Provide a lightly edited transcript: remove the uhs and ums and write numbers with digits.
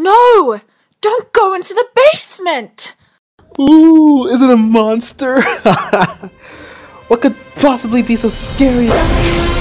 No! Don't go into the basement! Ooh, is it a monster? What could possibly be so scary?